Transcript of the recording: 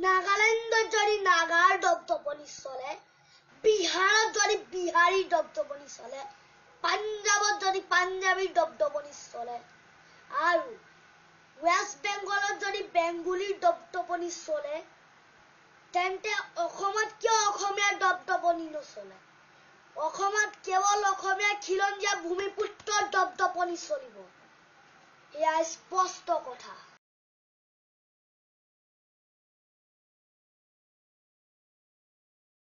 নাগালেণ্ডত যদি নাগাৰ দপদপনি চলে, বিহাৰত যদি বিহাৰী দপদপনি চলে, পাঞ্জাবত যদি পাঞ্জাবী দপদপনি চলে, আৰু ৱেষ্ট বেংগলত যদি বেংগলীৰ দপদপনি চলে, তেন্তে অসমত কিয় অসমীয়াৰ দপদপনি নচলে? অসমত কেৱল অসমীয়া খিলঞ্জীয়া ভূমিপুত্ৰৰ দপদপনি চলিব। এয়া স্পষ্ট কথা।